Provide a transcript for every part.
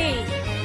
me!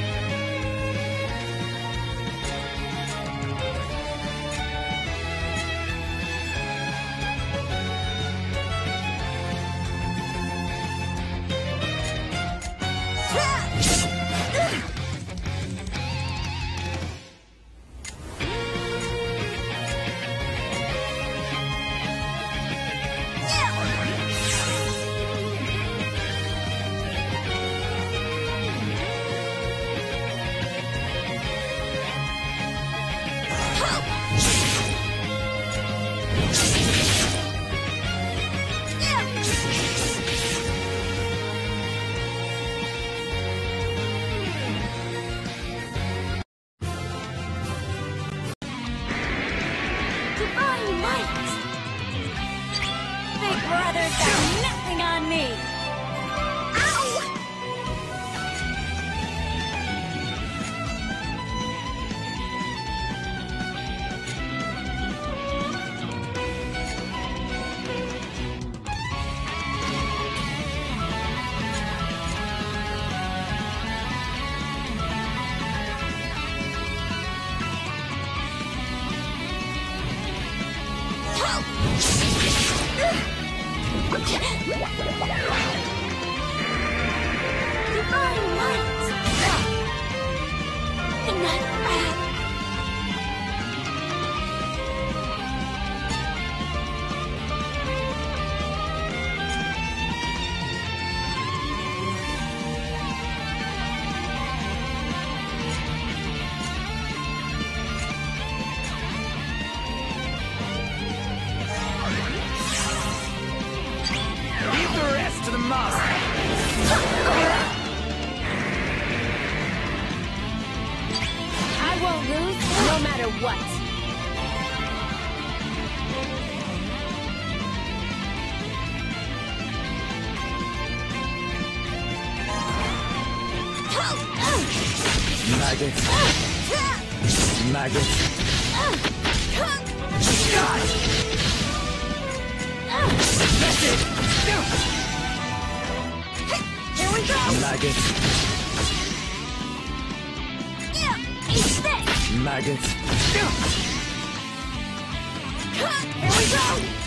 Brothers got nothing on me! Ow! Divine light! Leave the rest to the master! I won't lose, no matter what. Maggot. Maggot. God! That's it! Here we go! Maggot. Eat this! Maggot. Here we go!